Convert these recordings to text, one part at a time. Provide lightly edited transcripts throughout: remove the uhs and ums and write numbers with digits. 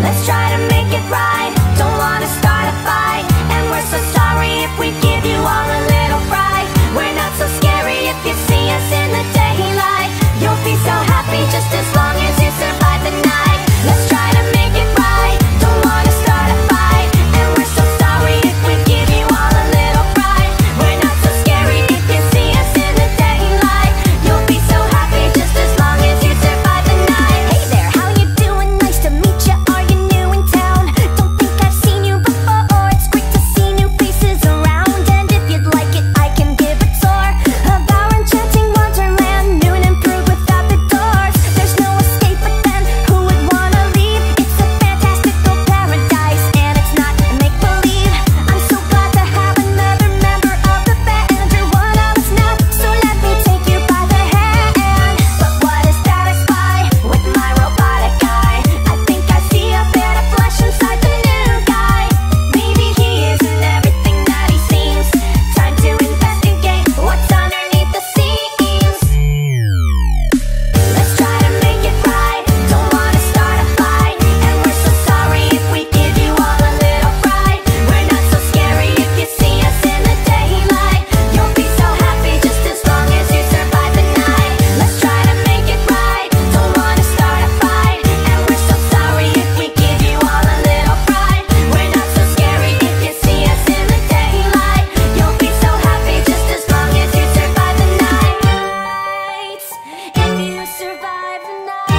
Let's try to make it right. Don't wanna start a fight, and we're so sorry if we give you all a little fright. We're not so scary if you see us in the daylight. You'll be so happy just as long as you survive the night. Let's try to make it right. Don't wanna start a fight, and we're so sorry if we give you all a little fright. We're not so scary if you see us in the daylight. You'll be so happy just as long as you survive the night. Hey there, how you doing? Nice to meet you. Are you new in town? Don't think I've seen you before. It's great to see new faces around, and if you'd like it, I can give a tour of our enchanting wonderland, new and improved without the doors. There's no escape, but then who would wanna leave? It's a fantastical paradise, and it's not make-believe. I'm so glad to have another member of the band. You're one of us now, so let me take you by the hand. But what is that I spy with my robotic eye? I think I see a bit of flesh inside the new guy. Maybe he isn't everything that he seems. Time to investigate what's underneath the scenes. Let's try to make it right. Don't wanna start a fight, and we're so sorry if we give you all a little fright. We're not so scary if you see us in the daylight. You'll be so happy just as long as you survive the night. Let's try to make it right. Don't wanna start a fight, and we're so sorry if we give you all a little fright. We're not so scary if you see us in the daylight. You'll be so happy just as long as you survive the night. If you survive the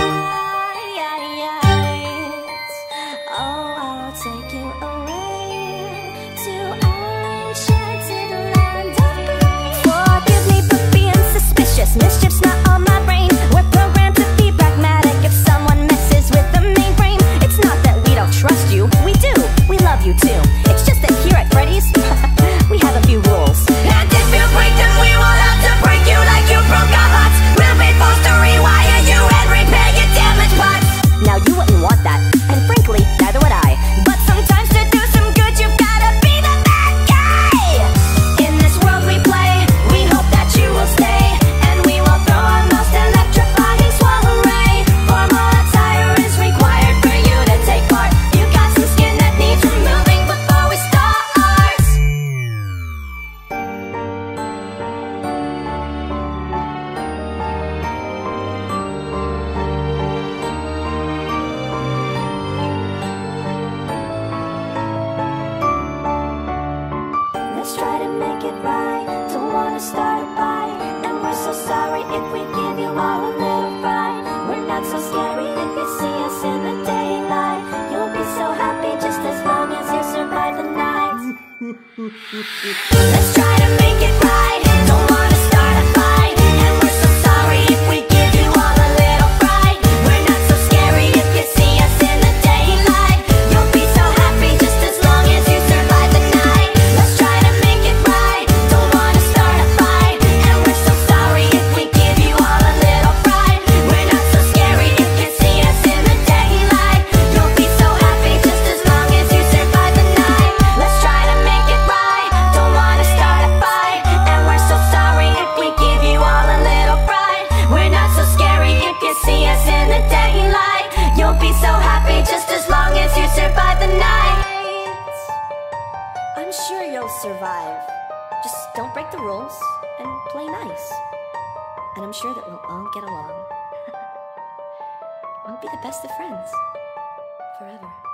night, oh, I'll take you away to our enchanted land of grace. Forgive me for being suspicious. Mischief's not on my brain. We're programmed to be pragmatic. If someone messes with the main frame, it's not that we don't trust you. We do. We love you too. It's just that here at Freddy's, we have a few rules. And if you break them, we will have to break you like you broke our hearts. We'll be forced to rewire you and repair your damaged parts. Now you wouldn't want that, and frankly, neither would I. But sometimes to do some good, you've gotta be the bad guy. In this world we play, we hope that you will stay, and we will throw our most electrifying swallow ray. Formal attire is required for you to take part. You got some skin that needs removing before we start. Let's try to make it right. Don't wanna start a fight, and we're so sorry if we give you all a little fright. We're not so scary if you see us in the daylight. You'll be so happy just as long as you survive the night. Let's try to make it right. Don't wanna start a fight, and we're so sorry if we give you all a little fright. We're not so scary if you see us in the daylight. You'll be so happy just as long as you survive the night. Let's try to make it right. Don't wanna start a fight, and we're so sorry if we give you all a little fright. We're not so scary if you see us in the daylight. You'll be so happy just as long as you survive the night. Let's try to make it right. Don't wanna start a fight, and we're so sorry if we give you all a little fright. We're not so scary if you see us in the daylight. You'll be so happy just as long as you survive the night. I'm sure you'll survive. Just don't break the rules and play nice. And I'm sure that we'll all get along. We'll be the best of friends forever.